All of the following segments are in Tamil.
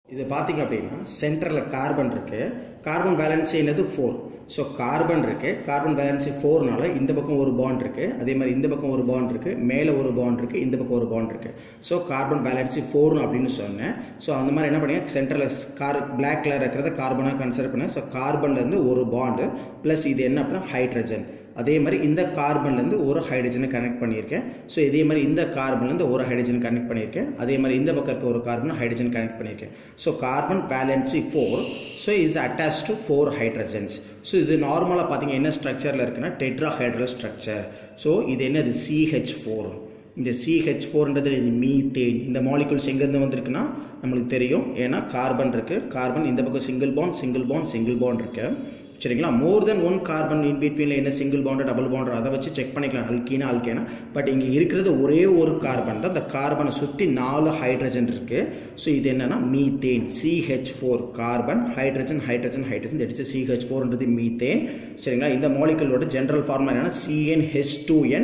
இது பாத்தீங்க அப்படினா சென்டர்ல கார்பன் இருக்கு. கார்பன் வேலன்சி என்னது 4. சோ கார்பன் இருக்கு. கார்பன் வேலன்சி 4 னால இந்த பக்கம் ஒரு பாண்ட் இருக்கு. அதே மாதிரி இந்த பக்கம் ஒரு பாண்ட் இருக்கு. மேலே ஒரு பாண்ட் இருக்கு. இந்த பக்கம் ஒரு பாண்ட் இருக்கு. சோ கார்பன் வேலன்சி 4 அப்படினு சொன்னேன். சோ அந்த மாதிரி என்ன பண்ணீங்க சென்டர்ல Black கலர் இருக்குறத கார்பனா கன்சிடர் பண்ணேன். சோ கார்பன்ல இருந்து ஒரு பாண்ட் பிளஸ் இது என்ன அப்படினா ஹைட்ரஜன். அதே மாதிரி இந்த கார்பன்ல இருந்து ஒரு ஹைட்ரஜனை கனெக்ட் பண்ணியிருக்கேன். ஸோ இதே மாதிரி இந்த கார்பன்ல இருந்து ஒரு ஹைட்ரஜன் கனெக்ட் பண்ணியிருக்கேன். அதே மாதிரி இந்த பக்கம் இருக்க ஒரு கார்பன் ஹைட்ரஜன் கனெக்ட் பண்ணியிருக்கேன். So carbon valency 4. So is attach to 4 hydrogens. So இது நார்மலாக பார்த்தீங்க என்ன ஸ்ட்ரக்சரில் இருக்குன்னா டெட்ராஹைட்ரல் ஸ்ட்ரக்சர். ஸோ இது என்னது CH4. இந்த CH4ன்றது இது மீத்தேன். இந்த மாலிகுல்ஸ் எங்கேருந்து வந்திருக்குன்னா நம்மளுக்கு தெரியும். ஏன்னா கார்பன் இருக்கு. கார்பன் இந்த பக்கம் சிங்கிள் பாண்ட் இருக்கு. சரிங்களா? மோர் தென் ஒன் கார்பன் இன் பிட்வீன்ல என்ன சிங்கிள் பாண்ட் டபுள் பாண்ட் அதை வச்சு செக் பண்ணிக்கலாம் அல்கேனா. பட் இங்க இருக்கிறது ஒரே ஒரு கார்பன் தான். அந்த கார்பனை சுத்தி 4 ஹைட்ரஜன் இருக்கு. ஸோ இது என்னன்னா methane. CH4 carbon hydrogen that is CH4ன்றது மீத்தேன். சரிங்களா? இந்த மாலிகுலோட ஜெனரல் ஃபார்முலா என்னன்னா CnH2n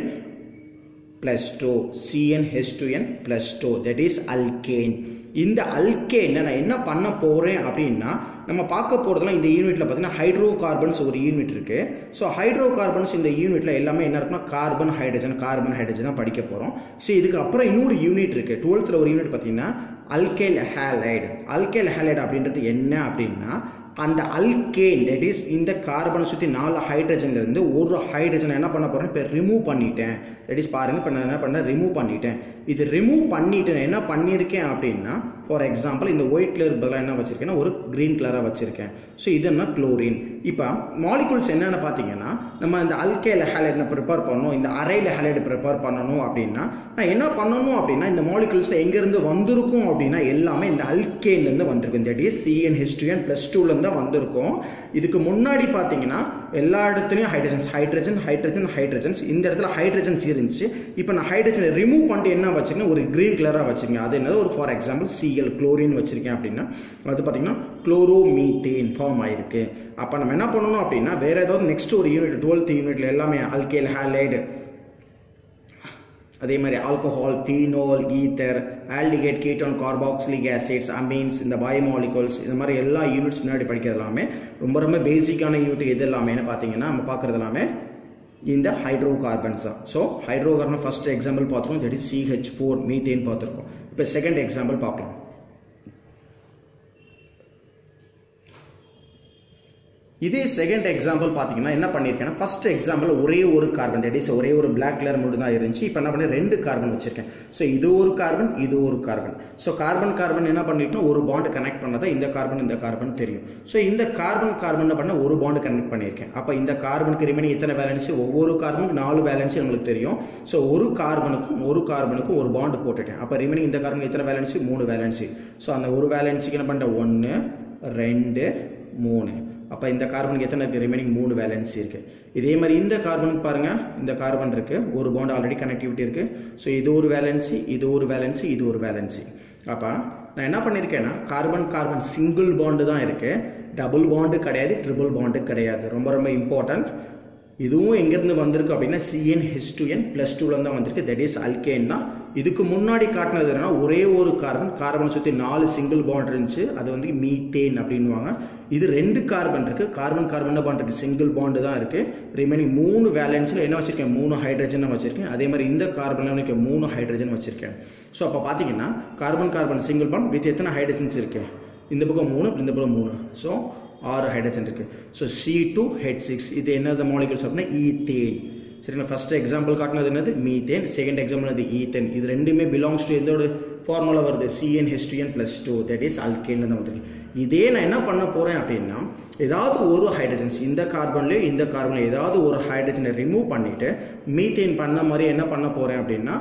+ 2 that is alkane. இந்த அல்கேனை நான் என்ன பண்ண போறேன் அப்படின்னா நம்ம பார்க்க போறதுலாம் இந்த யூனிட்ல பார்த்தீங்கன்னா ஹைட்ரோகார்பன்ஸ் ஒரு யூனிட் இருக்கு. ஸோ ஹைட்ரோகார்பன்ஸ் இந்த யூனிட்ல எல்லாமே என்ன இருக்குன்னா கார்பன் ஹைட்ரஜன் தான் படிக்க போறோம். ஸோ இதுக்கு அப்புறம் இன்னொரு யூனிட் இருக்கு. 12th ஒரு யூனிட் பார்த்தீங்கன்னா அல்கைல் ஹேலைடு. அப்படின்றது என்ன அப்படின்னா அந்த அல்கேன் தட் இஸ் இந்த கார்பனை சுற்றி 4 ஹைட்ரஜன்ல இருந்து ஒரு ஹைட்ரஜனை என்ன பண்ண போறேன் இப்போ ரிமூவ் பண்ணிட்டேன். தட் இஸ் பாருங்க இப்போ நான் என்ன பண்ணேன் ரிமூவ் பண்ணிட்டேன். இது ரிமூவ் பண்ணிட்டு நான் என்ன பண்ணியிருக்கேன் அப்படின்னா ஃபார் எக்ஸாம்பிள் இந்த ஒயிட் கலர் பதிலாக என்ன வச்சிருக்கேன்னா ஒரு கிரீன் கலராக வச்சிருக்கேன். ஸோ இது என்ன குளோரின். இப்போ மாலிகுல்ஸ் என்னென்னு பார்த்தீங்கன்னா நம்ம இந்த அல்கைல் ஹேலைட் ப்ரிப்பேர் பண்ணணும், இந்த அரைல் ஹேலைட் ப்ரிப்பேர் பண்ணணும் அப்படின்னா நான் என்ன பண்ணணும் அப்படின்னா இந்த மாலிகுல்ஸில் எங்கேருந்து வந்திருக்கும் அப்படின்னா எல்லாமே இந்த அல்கேன்லேருந்து வந்திருக்கும். தட் இஸ் CnH2n + 2லேருந்து தான் வந்திருக்கும். இதுக்கு முன்னாடி பார்த்தீங்கன்னா எல்லா இடத்துலையும் ஹைட்ரஜன்ஸ் இந்த இடத்துல ஹைட்ரஜன்ஸ் இருந்துச்சு. இப்போ நான் ஹைட்ரஜனை ரிமூவ் பண்ணிட்டு என்ன வச்சிருக்கேன் ஒரு கிரீன் கலராக வச்சிருக்கேன். அது என்னது ஒரு ஃபார் எக்ஸாம்பிள் Cl குளோரின் வச்சிருக்கேன் அப்படின்னா அது பார்த்தீங்கன்னா குளோரோமீத்தேன் ஃபார்ம் ஆயிருக்கு. அப்போ நம்ம என்ன பண்ணணும் அப்படின்னா வேற ஏதாவது நெக்ஸ்ட் ஒரு யூனிட் 12th யூனிட்ல எல்லாமே அல்கைல் ஹேலைடு அதே மாதிரி alcohol phenol ether aldehyde ketone carboxylic acids amines இந்த பயோமாலிகூல்ஸ் இந்த மாதிரி எல்லா யூனிட்ஸ் முன்னாடி படிக்கிறது எல்லாமே ரொம்ப பேசிக்கான யூனிட் எது எல்லாமே பார்த்தீங்கன்னா நம்ம பார்க்குறது எல்லாமே இந்த ஹைட்ரோகார்பன்ஸ் தான். ஸோ ஹைட்ரோகார்பன் ஃபர்ஸ்ட் எக்ஸாம்பிள் பார்த்துருக்கோம். தட் இஸ் CH4 மீத்தேன் பார்த்துருக்கோம். இப்போ செகண்ட் எக்ஸாம்பிள் பார்க்கலாம். இதே செகண்ட் எக்ஸாம்பிள் பார்த்தீங்கன்னா என்ன பண்ணியிருக்கேன்னா ஃபர்ஸ்ட் எக்ஸாம்பிள் ஒரே ஒரு கார்பன் தட் இஸ் ஒரே ஒரு பிளாக் கலர் மட்டும் தான் இருந்துச்சு. இப்போ என்ன பண்ணி 2 கார்பன் வச்சிருக்கேன். ஸோ இது ஒரு கார்பன். ஸோ கார்பன் என்ன பண்ணிருக்கோம் ஒரு பாண்ட் கனெக்ட் பண்ணதா இந்த கார்பன் தெரியும். ஸோ இந்த கார்பன் என்ன பண்ண ஒரு பாண்ட் கனெக்ட் பண்ணியிருக்கேன். அப்போ இந்த கார்பனுக்கு ரிமைனிங் எத்தனை வேலன்சி ஒவ்வொரு கார்பனுக்கு 4 வேலன்சி நம்மளுக்கு தெரியும். ஸோ ஒரு கார்பனுக்கும் ஒரு பாண்ட் போட்டுட்டேன். அப்போ ரிமைனிங் இந்த கார்பனுக்கு எத்தனை வேலன்சி 3 வேலன்சி. ஸோ அந்த ஒரு வேலன்சிக்கு என்ன பண்ணுறேன் 1 2 3. அப்போ இந்த கார்பனுக்கு எத்தனை இருக்குது ரிமைனிங் 3 வேலன்சி இருக்குது. இதே மாதிரி இந்த கார்பனுக்கு பாருங்கள் இந்த கார்பன் இருக்குது ஒரு பாண்ட் ஆல்ரெடி கனெக்டிவிட்டி இருக்குது. ஸோ இது ஒரு வேலன்சி. அப்போ நான் என்ன பண்ணியிருக்கேன்னா கார்பன் சிங்கிள் பாண்டு தான் இருக்குது. டபுள் பாண்டு கிடையாது, ட்ரிபிள் பாண்டு கிடையாது. ரொம்ப இம்பார்ட்டன்ட். இதுவும் எங்கேருந்து வந்திருக்கு அப்படின்னா CnH2n + 2லேருந்து தான் வந்திருக்கு. தட் இஸ் அல்கேன் தான். இதுக்கு முன்னாடி காட்டினது என்னன்னா ஒரே ஒரு கார்பன் சுற்றி 4 சிங்கிள் பாண்ட் இருந்துச்சு. அது வந்து மீத்தேன் அப்படின்வாங்க. இது 2 கார்பன் இருக்கு. கார்பன் என்ன பாண்ட் இருக்கு சிங்கிள் பாண்டு தான் இருக்கு. ரிமைனிங் 3 வேலன்ஸ்ல என்ன வச்சிருக்கேன் 3 ஹைட்ரஜன் வச்சிருக்கேன். அதே மாதிரி இந்த கார்பன்ல எனக்கு 3 ஹைட்ரஜன் வச்சிருக்கேன். ஸோ அப்போ பார்த்தீங்கன்னா கார்பன் சிங்கிள் பாண்ட் வித் எத்தனை ஹைட்ரஜன்ஸ் இருக்கு இந்த பக்கம் 3 இந்த பக்கம் 3. ஸோ 6 ஹைட்ரஜன் இருக்கு. ஸோ C2H6 இது என்னது மாலிகுல்ஸ் அப்படின்னா ஈத்தேன். சரிங்களா? ஃபர்ஸ்ட் எக்ஸாம்பிள் காட்டினது என்னது மீத்தேன். செகண்ட் எக்ஸாம்பிள் அது ஈத்தேன். இது ரெண்டுமே பிலாங்ஸ் டு எதோட ஃபார்முலா வருது CnH2n + 2 தட் இஸ் அல்கேன் தான் வந்துருக்கு. இதே நான் என்ன பண்ண போறேன் அப்படின்னா ஏதாவது ஒரு ஹைட்ரஜன்ஸ் இந்த கார்பன்ல ஏதாவது ஒரு ஹைட்ரஜனை ரிமூவ் பண்ணிட்டு மீத்தேன் பண்ண மாதிரி என்ன பண்ண போறேன் அப்படின்னா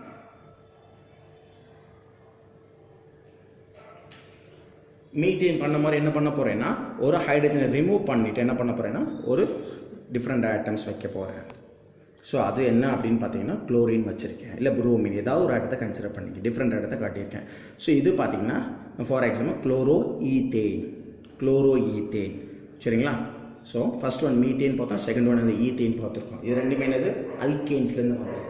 ஒரு ஹைட்ரஜனை ரிமூவ் பண்ணிட்டு என்ன பண்ண போறேன்னா ஒரு டிஃப்ரெண்ட் ஆட்டம்ஸ் வைக்க போறேன். ஸோ அது என்ன அப்படின்னு பார்த்தீங்கன்னா குளோரின் வச்சிருக்கேன் இல்லை புரோமின் ஏதாவது ஒரு ஆட்டத்தை கன்சிடர் பண்ணிக்க டிஃப்ரெண்ட் ஆட்டத்தை காட்டியிருக்கேன். ஸோ இது பார்த்தீங்கன்னா ஃபார் எக்ஸாம்பிள் குளோரோ ஈத்தேன். சரிங்களா? ஸோ ஃபர்ஸ்ட் ஒன் மீத்தேன் பார்த்தோம், செகண்ட் ஒன் வந்து ஈத்தேன் பார்த்துருக்கோம். இது ரெண்டுமே என்னது அல்கேன்ஸ்லேருந்து வந்திருக்கோம்.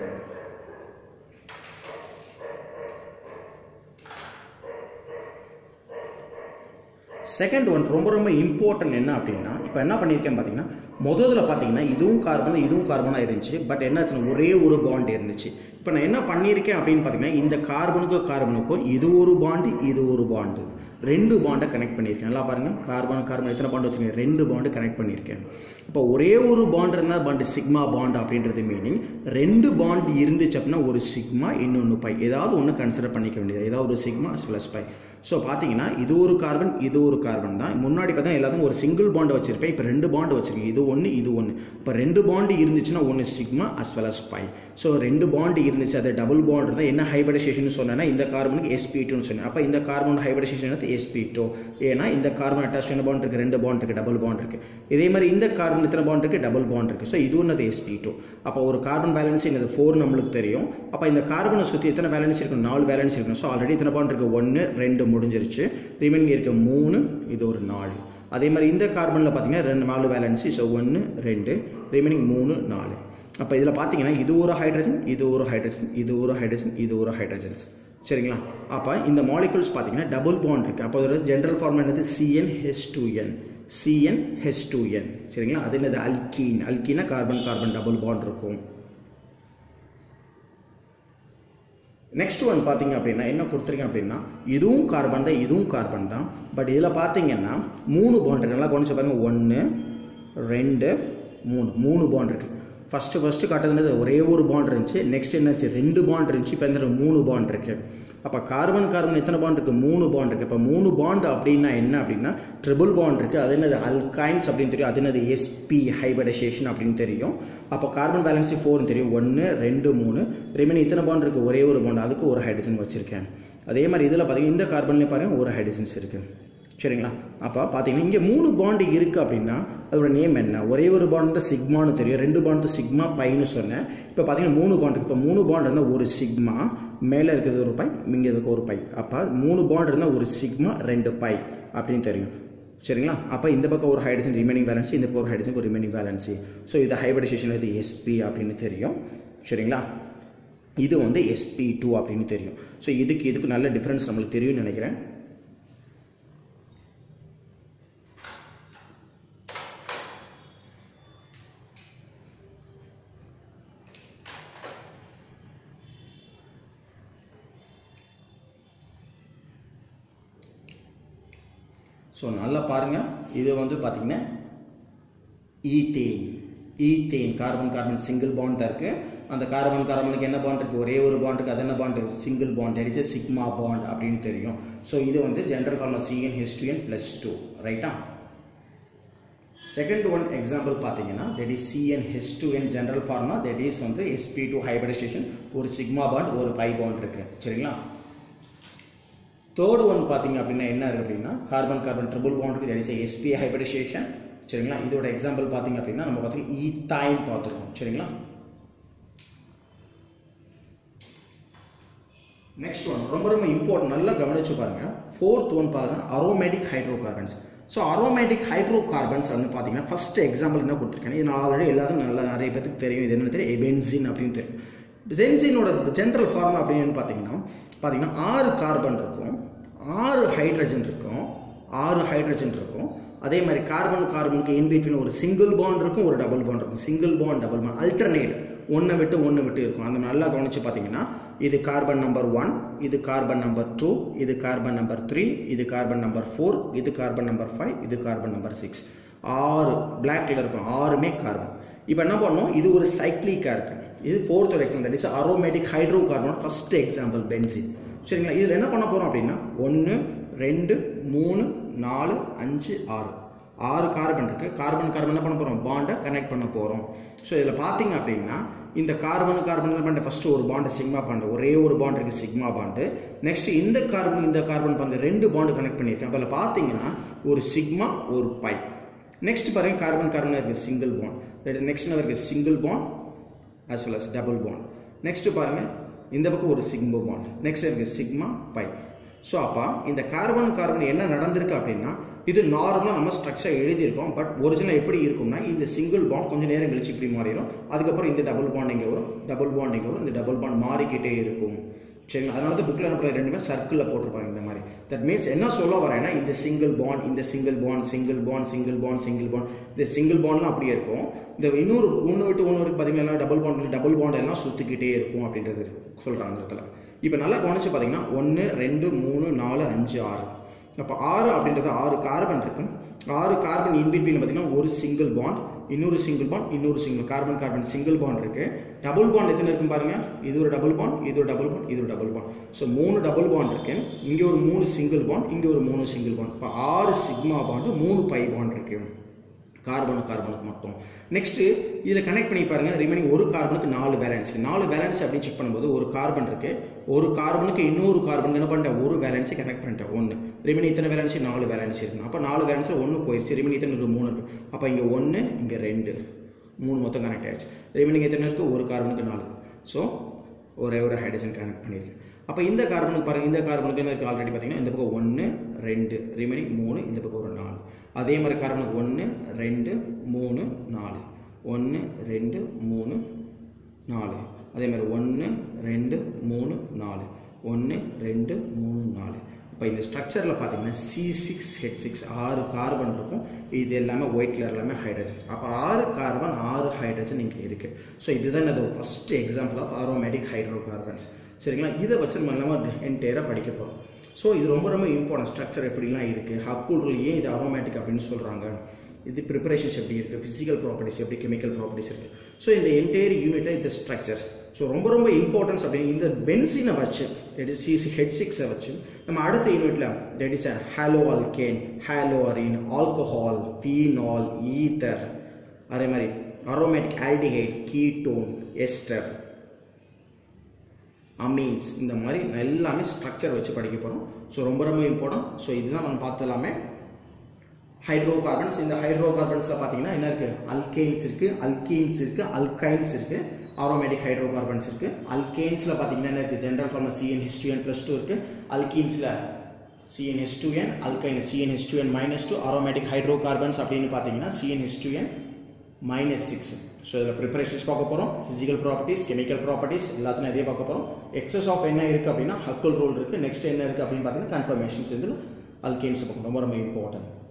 செகண்ட் ஒன் ரொம்ப இம்பார்ட்டன்ட் என்ன அப்படின்னா, இப்போ என்ன பண்ணியிருக்கேன் பார்த்தீங்கன்னா, முதல்ல பார்த்தீங்கன்னா இதுவும் கார்பனாக இருந்துச்சு. பட் என்னாச்சுன்னா ஒரே ஒரு பாண்ட் இருந்துச்சு. இப்போ நான் என்ன பண்ணியிருக்கேன் அப்படின்னு பார்த்தீங்கன்னா, இந்த கார்பனுக்கும் இது ஒரு பாண்டு ரெண்டு பாண்டை கனெக்ட் பண்ணியிருக்கேன். நல்லா பாருங்கள், கார்பன் எத்தனை பாண்டு வச்சுருக்கேன், ரெண்டு பாண்டு கனெக்ட் பண்ணியிருக்கேன். இப்போ ஒரே ஒரு பாண்ட் இருந்தால் பாண்டு சிக்மா பாண்ட் அப்படின்றது மீனிங். ரெண்டு பாண்ட் இருந்துச்சு அப்படின்னா ஒரு சிக்மா இன்னொன்று பை, ஏதாவது ஒன்று கன்சிடர் பண்ணிக்க வேண்டியது, ஏதாவது ஒரு sigma as well as pi. So பார்த்தீங்கன்னா இது ஒரு கார்பன் தான். முன்னாடி பார்த்தீங்கன்னா எல்லாத்துக்கும் ஒரு சிங்கிள் பாண்டு வச்சிருப்பேன், இப்போ ரெண்டு பாண்டு வச்சிருக்கேன், இது ஒன்று. இப்போ ரெண்டு பாண்டு இருந்துச்சுன்னா ஒன்று sigma as well as pi. So ரெண்டு பாண்டு இருந்துச்சு, அது டபுள் பாண்ட் இருந்தால் என்ன ஹைபிரிடைசேஷன் சொன்னேன்னா, இந்த கார்பனுக்கு sp2ன்னு சொன்னேன். அப்போ இந்த கார்பன் ஹைபிரிடைசேஷன் sp2, ஏன்னா இந்த கார்பன் அட்டாச் என்ன பாண்ட் இருக்குது, ரெண்டு பாண்ட் இருக்குது, டபுள் பாண்ட் இருக்குது. இதே மாதிரி இந்த கார்பன் எத்தனை பாண்ட் இருக்குது, டபுள் பாண்ட் இருக்குது. ஸோ இது ஒன்று sp2. அப்போ ஒரு கார்பன் பேலன்ஸ் என்னது 4 நம்மளுக்கு தெரியும். அப்போ இந்த கார்பனை சுற்றி எத்தனை வேலன்ஸ் இருக்கும், 4 வேலன்ஸ் இருக்கும். ஸோ ஆல்ரெடி எத்தனை பாண்ட் இருக்குது, 1 2 முடிஞ்சிருச்சு. ரிமைனிங் இருக்க 3, இது ஒரு 4. அதே மாதிரி இந்த கார்பனில் பார்த்தீங்கன்னா 4 வேலன்ஸ். So 1 2, remaining 3 4. அப்போ இதில் பார்த்தீங்கன்னா இது ஒரு ஹைட்ரஜன். சரிங்களா? அப்போ இந்த மாலிகுல்ஸ் பார்த்தீங்கன்னா டபுள் பாண்ட் இருக்குது. அப்போ அதோட ஜென்ரல் ஃபார்ம் என்னது, CnH2n. சரிங்களா? அது என்னது, அல்கீனா கார்பன் டபுள் பாண்ட் இருக்கும். நெக்ஸ்ட் ஒன் பார்த்தீங்க அப்படின்னா என்ன கொடுத்துருக்கேன் அப்படின்னா, இதுவும் கார்பன் தான். பட் இதில் பார்த்தீங்கன்னா 3 பாண்ட் இருக்குது. நல்லா கவனிச்சு பாருங்க, 1 2 3 பாண்ட் இருக்குது. ஃபஸ்ட்டு காட்டுறது ஒரே ஒரு பாண்ட் இருந்துச்சு. நெக்ஸ்ட் என்னாச்சு, 2 பாண்ட் இருந்துச்சு. இப்போ இந்த 3 பாண்ட் இருக்குது. அப்போ கார்பன் எத்தனை பாண்ட் இருக்குது, 3 பாண்ட் இருக்குது. இப்போ 3 பாண்ட் அப்படின்னா என்ன அப்படின்னா ட்ரிபிள் பாண்ட் இருக்குது. அது என்னது, அல்கைன்ஸ் அப்படின்னு தெரியும். அது என்னது, sp ஹைபிரிடைசேஷன் அப்படின்னு தெரியும். அப்போ கார்பன் பேலன்ஸ் 4 தெரியும், 1 2 3. ரிமைனிங் இத்தனை பாண்ட் இருக்குது, ஒரே ஒரு பாண்ட், அதுக்கு ஒரு ஹைட்ரஜன் வச்சுருக்கேன். அதே மாதிரி இதில் பார்த்தீங்கன்னா இந்த கார்பன்லேயே பாருங்கள் ஒரு ஹைட்ரஜன்ஸ் இருக்குது. சரிங்களா? அப்போ பார்த்தீங்கன்னா இங்கே 3 பாண்டு இருக்குது அப்படின்னா அதோட நேம் என்ன, ஒரே ஒரு பாண்டு தான் சிக்மானு தெரியும், 2 பாண்டு சிக்மா பைன்னு சொன்னேன். இப்போ பார்த்தீங்கன்னா 3 பாண்டு இருக்குது. இப்போ 3 பாண்டு இருந்தால் ஒரு சிக்மா, மேலே இருக்கிறது ஒரு பை, இங்கே இருக்க ஒரு பை. அப்போ 3 பாண்டு இருந்தால் ஒரு சிக்மா 2 பை அப்படின்னு தெரியும். சரிங்களா? அப்போ இந்த பக்கம் ஒரு ஹைட்ரஜன் ரிமைனிங் வேலன்சி, இந்த பக்கம் ஒரு ஹைட்ரஜன் ஒரு ரிமைனிங் வேலன்சி. ஸோ இது ஹைபிரிடைசேஷன் இது sp அப்படின்னு தெரியும். சரிங்களா? இது sp2 அப்படின்னு தெரியும். ஸோ இதுக்கு நல்ல டிஃப்ரென்ஸ் நம்மளுக்கு தெரியும்னு நினைக்கிறேன். ஸோ நல்லா பாருங்கள், இது பார்த்தீங்கன்னா ஈத்தேன் கார்பன் சிங்கிள் பாண்ட் தான் இருக்குது. அந்த கார்பனுக்கு என்ன பாண்ட் இருக்குது, ஒரே ஒரு பாண்ட் இருக்குது. அது என்ன bond, single bond, that is sigma bond அப்படின்னு தெரியும். ஸோ இது ஜென்ரல் ஃபார்முலா CnH2n+2, ரைட்டா? செகண்ட் ஒன் எக்ஸாம்பிள் பார்த்தீங்கன்னா that is CnH2n general formula, that is sp2 hybridisation, ஒரு சிக்மா பாண்ட் ஒரு பை பாண்ட் இருக்குது. சரிங்களா? தேர்ட் ஒன் பார்த்தீங்க அப்படின்னா என்ன இருக்குது அப்படின்னா கார்பன் ட்ரிபிள் பாண்ட் இருக்குது, தட் இஸ் sp ஹைபிரிடைசேஷன். சரிங்களா? இதோட எக்ஸாம்பிள் பார்த்தீங்க அப்படின்னா நம்ம பார்த்தீங்கன்னா ஈத்தைன் பார்த்துருக்கோம். சரிங்களா? நெக்ஸ்ட் ஒன் ரொம்ப இம்பார்ட்டன்ட், நல்லா கவனிச்சு பாருங்க. ஃபோர்த் ஒன் பாருங்க, aromatic hydrocarbons. So aromatic hydrocarbons அப்படின்னு பார்த்தீங்கன்னா ஃபர்ஸ்ட் எக்ஸாம்பிள் என்ன கொடுத்துருக்கேன், இது ஆல்ரெடி எல்லாரும் நிறைய பேருக்கு தெரியும். இது என்ன தெரியும், பென்சீன் அப்படின்னு தெரியும். பென்சீனோட ஜென்ரல் ஃபார்ம் அப்படின்னு பார்த்தீங்கன்னா 6 கார்பன் இருக்கும், 6 ஹைட்ரஜன் இருக்கும், 6 ஹைட்ரஜன் இருக்கும். அதே மாதிரி கார்பனுக்கு இன்பிட்வீன் ஒரு சிங்கிள் பாண்ட் இருக்கும், ஒரு டபுள் பாண்ட் இருக்கும். Single bond double bond alternate, ஒன்று விட்டு இருக்கும். அந்த நல்லா கவனிச்சு பார்த்தீங்கன்னா இது கார்பன் நம்பர் 1, இது கார்பன் நம்பர் 2, இது கார்பன் நம்பர் 3, இது கார்பன் நம்பர் 4, இது கார்பன் நம்பர் 5, இது கார்பன் நம்பர் 6. 6 பிளாக் கலர் இருக்கும், 6மே கார்பன். இப்போ என்ன பண்ணோம், இது ஒரு சைக்ளிக்காக இருக்குது. இது ஃபோர்த் ஒரு example, that is aromatic hydrocarbon first example benzene. சரிங்களா? இதில் என்ன பண்ண போகிறோம் அப்படின்னா 1 2 3 4 5 6 கார்பன் இருக்குது. கார்பன் என்ன பண்ண போகிறோம், பாண்டை கனெக்ட் பண்ண போகிறோம். ஸோ இதில் பார்த்தீங்க அப்படின்னா இந்த கார்பன் ஃபஸ்ட்டு ஒரு பாண்டு சிக்மா பாண்டு, ஒரே ஒரு பாண்ட் இருக்குது சிக்மா பாண்டு. நெக்ஸ்ட் இந்த கார்பன் பாண்டு 2 பாண்டு கனெக்ட் பண்ணியிருக்கேன். அப்போ இதில் பார்த்தீங்கன்னா ஒரு சிக்மா ஒரு பை. நெக்ஸ்ட் பாருங்க கார்பன் இருக்குது சிங்கிள் பாண்ட், நெக்ஸ்ட் இருக்குது single bond as well as double bond. Next பாருங்க இந்த பக்கம் ஒரு சிக்மா பாண்ட், நெக்ஸ்ட் இருக்கு சிக்மா பை. ஸோ அப்போ இந்த கார்பன் என்ன நடந்திருக்கு அப்படின்னா இது நார்மலாக நம்ம ஸ்ட்ரக்சர் எழுதியிருக்கோம். பட் ஒரிஜினல் எப்படி இருக்கும்னா இந்த சிங்கிள் பாண்ட் கொஞ்சம் நேரம் கழிச்சு இப்படி மாறிடும். அதுக்கப்புறம் இந்த டபுள் பாண்ட் இங்கே வரும், இந்த டபுள் பாண்ட் மாறிக்கிட்டே இருக்கும். சரிங்களா. அதனால தான் புக்கில் என்ன பண்ண ரெண்டுமே சர்க்கிளில் போட்டிருப்பாங்க இந்த மாதிரி. தட் மீன்ஸ் என்ன சொல்ல வரேன்னா இந்த சிங்கிள் பாண்ட், இந்த single bond, single bond, single bond, single bond, இந்த சிங்கிள் பாண்ட்லாம் அப்படியே இருக்கும். இந்த இன்னொரு ஒன்று விட்டு ஒன்று வரைக்கும் பார்த்தீங்கன்னா டபுள் பாண்ட் எல்லாம் சுற்றிக்கிட்டே இருக்கும் அப்படின்றது சொல்கிறாங்க அந்த இடத்துல. இப்போ நல்லா கவனிச்சு பார்த்தீங்கன்னா 1 2 3 4 5 6. அப்போ 6 அப்படின்றது 6 கார்பன் இருக்கும். 6 கார்பன் இன்பிட்வீன் பார்த்தீங்கன்னா ஒரு சிங்கிள் பாண்ட், இன்னொரு சிங்கிள் பாண்ட், இன்னொரு சிங்கிள் கார்பன் சிங்கிள் பாண்ட் இருக்கு. டபுள் பாண்ட் எத்தனை இருக்கும் பாருங்க. இது ஒரு டபுள் பாண்ட், இது ஒரு டபுள் பாண்ட், இது ஒரு double bond. So 3 double bond இருக்கு. இங்கே ஒரு 3 சிங்கிள் பாண்ட், இங்கே ஒரு 3 சிங்கிள் பாண்ட். இப்போ 6 சிக்மா பாண்டு, 3 பை பாண்ட் இருக்கு கார்பனுக்கு மட்டும். நெக்ஸ்ட் இதில் கனெக்ட் பண்ணி பாருங்க. ரிமைனிங் ஒரு கார்பனுக்கு 4 வேலன்சி. 4 வேலன்சி அப்படின்னு செக் பண்ணும்போது ஒரு கார்பன் இருக்கு. ஒரு கார்பனுக்கு இன்னொரு கார்பனுக்கு என்ன பண்ணிட்டேன், ஒரு வேலன்சி கனெக்ட் பண்ணிட்டேன் 1. ரிமைனிங் இத்தனை வேலன்சி 4 வேலன்சி இருக்கு. அப்போ 4 வேலன்சி 1 போயிடுச்சு. ரிமைனிங் இத்தனை 3 இருக்கு. அப்போ இங்கே 1 இங்கே 2 3 மொத்தம் கனெக்ட் ஆயிடுச்சு. ரிமைனிங் எத்தனை இருக்கு, ஒரு கார்பனுக்கு 4. ஸோ ஒரே ஒரு ஹைட்ரஜன் கனெக்ட் பண்ணியிருக்கு. அப்போ இந்த கார்பனுக்கு பாருங்க, இந்த கார்பனுக்கு என்ன இருக்கு ஆல்ரெடி பார்த்தீங்கன்னா இந்த பக்கம் 1 2 ரிமைனிங் 3, இந்த பக்கம் ஒரு 4. அதே மாதிரி கார்பனுக்கு 1 2 3 4 1 2 3 4. அதே மாதிரி 1 2 3 4 1 2 3 4. இப்போ இந்த ஸ்ட்ரக்சரில் பார்த்தீங்கன்னா C6H6 6 கார்பன் இருக்கும். இது எல்லாமே ஒயிட் கலர் எல்லாமே ஹைட்ரஜன்ஸ். அப்போ 6 கார்பன் 6 ஹைட்ரஜன் இங்கே இருக்குது. ஸோ இதுதான் அது first example of aromatic hydrocarbons. சரிங்களா. இதை வச்சு நம்ம எல்லாமே என்டையராக படிக்க போகிறோம். ஸோ இது ரொம்ப ரொம்ப இம்பார்ட்டன்ட். ஸ்ட்ரக்சர் எப்படிலாம் இருக்குது, ஹக்கூல் ரூல் ஏன் இது அரோமேட்டிக் அப்படின்னு சொல்கிறாங்க, இது ப்ரிப்பரேஷன்ஸ் எப்படி இருக்குது, ஃபிசிக்கல் ப்ராப்பர்ட்டிஸ் எப்படி, கெமிக்கல் ப்ராப்பர்ட்டிஸ் இருக்குது. ஸோ இந்த என்டையர் யூனிட்டில் இந்த ஸ்ட்ரக்சர்ஸ் ஸோ ரொம்ப ரொம்ப இம்பார்ட்டன்ஸ். அப்படின்னு இந்த பென்சீனை வச்சு தட் இஸ் CH6 வச்சு நம்ம அடுத்த யூனிட்டில் that is haloalkane, haloarene, alcohol, phenol, ether, அதே மாதிரி aromatic aldehyde, ketone, ester, amines, இந்த மாதிரி எல்லாமே ஸ்ட்ரக்சர் வச்சு படிக்க போகிறோம். ஸோ ரொம்ப ரொம்ப இம்பார்ட்டன்ட். ஸோ இதுதான் நம்ம பார்த்தலாமே ஹைட்ரோ கார்பன்ஸ். இந்த ஹைட்ரோ கார்பன்ஸில் பார்த்தீங்கன்னா என்ன இருக்குது, அல்கேன்ஸ் இருக்குது, அல்கீன்ஸ் இருக்குது, அல்கைன்ஸ் இருக்குது, அரோமேட்டிக் ஹைட்ரோ கார்பன்ஸ் இருக்குது. அல்கேன்ஸில் பார்த்தீங்கன்னா என்ன இருக்குது, ஜென்ரல் ஃபார்மில் CnH2n+2 இருக்குது. அல்கீன்ஸில் CnH2n, alkyne CnH2n -2. Aromatic hydrocarbons அப்படின்னு பார்த்தீங்கன்னா CnH2n -6. ஸோ இதில் ப்ரிப்பரேஷன்ஸ் பார்க்க போகிறோம். ஃபிசிக்கல் ப்ராப்பர்ட்டிஸ், கெமிக்கல் ப்ராப்பர்ட்டிஸ் எல்லாத்தையும் இதே பார்க்க போகிறோம். எக்ஸஸ் ஆஃப் என்ன இருக்குது அப்படின்னா ஹக்கல் ரூல் இருக்குது. நெக்ஸ்ட் என்ன இருக்குது அப்படின்னு பார்த்தீங்கன்னா கன்ஃபர்மேஷன்ஸ் இதில் அல்கேன்ஸ் பார்க்கணும். ரொம்ப ரொம்ப இம்பார்ட்டன்ட்.